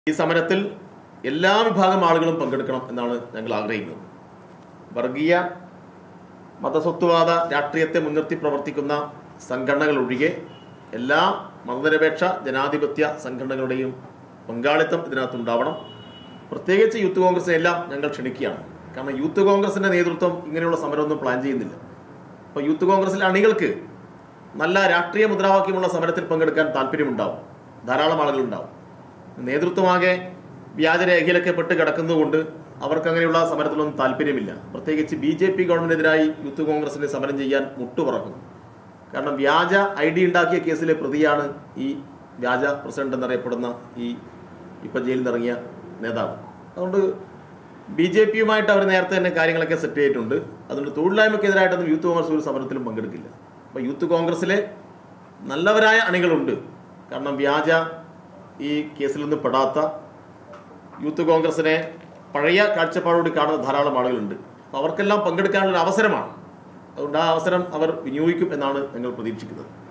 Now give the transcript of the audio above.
ഈ സമരത്തിൽ എല്ലാ വിഭാഗം ആളുകളും പങ്കെടുക്കണം എന്നാണ് ഞങ്ങൾ ആഗ്രഹിക്കുന്നത്. വർഗീയ മതസ്വത്വവാദ രാഷ്ട്രീയത്തെ മുൻനിർത്തി പ്രവർത്തിക്കുന്ന സംഘടനകൾ ഒഴികെ എല്ലാ മതനിരപേക്ഷ ജനാധിപത്യ സംഘടനകളുടെയും പങ്കാളിത്തം ഇതിനകത്തുണ്ടാവണം. പ്രത്യേകിച്ച് യൂത്ത് കോൺഗ്രസിനെ എല്ലാം ഞങ്ങൾ ക്ഷണിക്കുകയാണ്. കാരണം യൂത്ത് കോൺഗ്രസിൻ്റെ നേതൃത്വം ഇങ്ങനെയുള്ള സമരമൊന്നും പ്ലാൻ ചെയ്യുന്നില്ല. അപ്പോൾ യൂത്ത് കോൺഗ്രസിലെ അണികൾക്ക് നല്ല രാഷ്ട്രീയ മുദ്രാവാക്യമുള്ള സമരത്തിൽ പങ്കെടുക്കാൻ താല്പര്യമുണ്ടാവും, ധാരാളം ആളുകളുണ്ടാവും. നേതൃത്വമാകെ വ്യാജരേഖയിലൊക്കെ പെട്ട് കിടക്കുന്നതുകൊണ്ട് അവർക്ക് അങ്ങനെയുള്ള സമരത്തിലൊന്നും താല്പര്യമില്ല. പ്രത്യേകിച്ച് BJP ഗവൺമെൻറ്റിനെതിരായി യൂത്ത് കോൺഗ്രസിന് സമരം ചെയ്യാൻ മുട്ടുപറക്കുന്നു. കാരണം വ്യാജ ID ഉണ്ടാക്കിയ കേസിലെ പ്രതിയാണ് ഈ വ്യാജ പ്രസിഡന്റ് എന്നറിയപ്പെടുന്ന ഇപ്പം ജയിലിൽ നിന്നിറങ്ങിയ നേതാവ്. അതുകൊണ്ട് BJPയുമായിട്ട് അവർ നേരത്തെ തന്നെ കാര്യങ്ങളൊക്കെ സെറ്റ് ചെയ്തിട്ടുണ്ട്. അതുകൊണ്ട് തൊഴിലില്ലായ്മയ്ക്കെതിരായിട്ടൊന്നും യൂത്ത് കോൺഗ്രസ് ഒരു സമരത്തിലും പങ്കെടുക്കില്ല. അപ്പോൾ യൂത്ത് കോൺഗ്രസിലെ നല്ലവരായ അണികളുണ്ട്. കാരണം വ്യാജ ഈ കേസിൽ നിന്ന് പെടാത്ത യൂത്ത് കോൺഗ്രസിനെ പഴയ കാഴ്ചപ്പാടോടി കാണുന്ന ധാരാളം ആളുകളുണ്ട്. അപ്പോൾ അവർക്കെല്ലാം പങ്കെടുക്കാനുള്ള അവസരമാണ്. അതുകൊണ്ട് ആ അവസരം അവർ വിനിയോഗിക്കും എന്നാണ് ഞങ്ങൾ പ്രതീക്ഷിക്കുന്നത്.